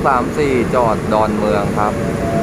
234จอดดอนเมืองครับ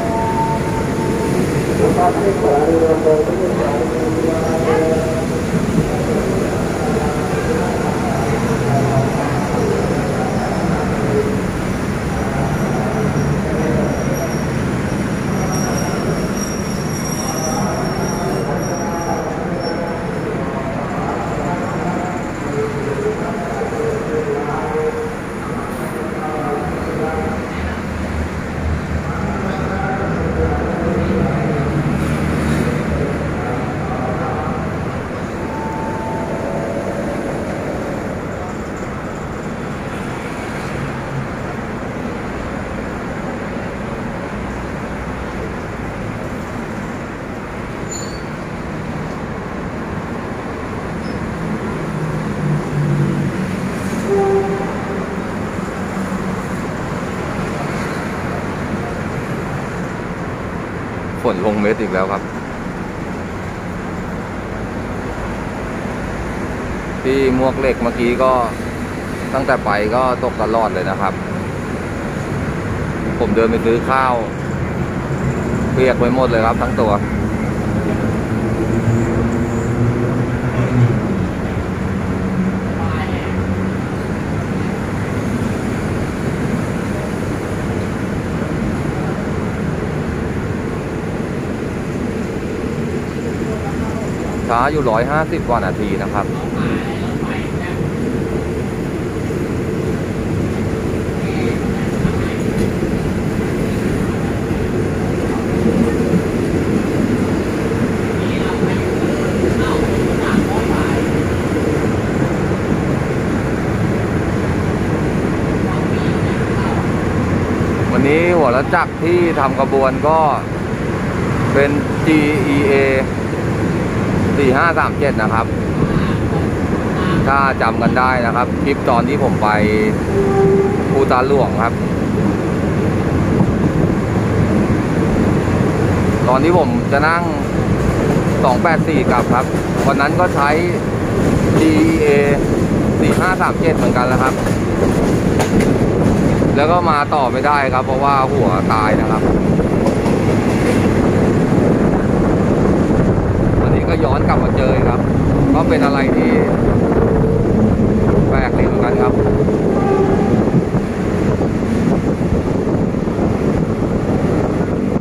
ฝนลงเม็ดอีกแล้วครับที่มวกเหล็กเมื่อกี้ก็ตั้งแต่ไปก็ตกตลอดเลยนะครับผมเดินไปซื้อข้าวเปียกไปหมดเลยครับทั้งตัวช้าอยู่150กว่านาทีนะครับวันนี้หัวรถจักรที่ทำกระบวนก็เป็น GEA 4537นะครับถ้าจำกันได้นะครับคลิปตอนที่ผมไปภูตาหลวงครับตอนที่ผมจะนั่ง284กลับครับวันนั้นก็ใช้ GEA 4537เหมือนกันแล้วครับแล้วก็มาต่อไม่ได้ครับเพราะว่าหัวตายนะครับวันนี้ก็ย้อนกลับมาเจอครับก็เป็นอะไรที่แปลกดีเหมือนกันครับ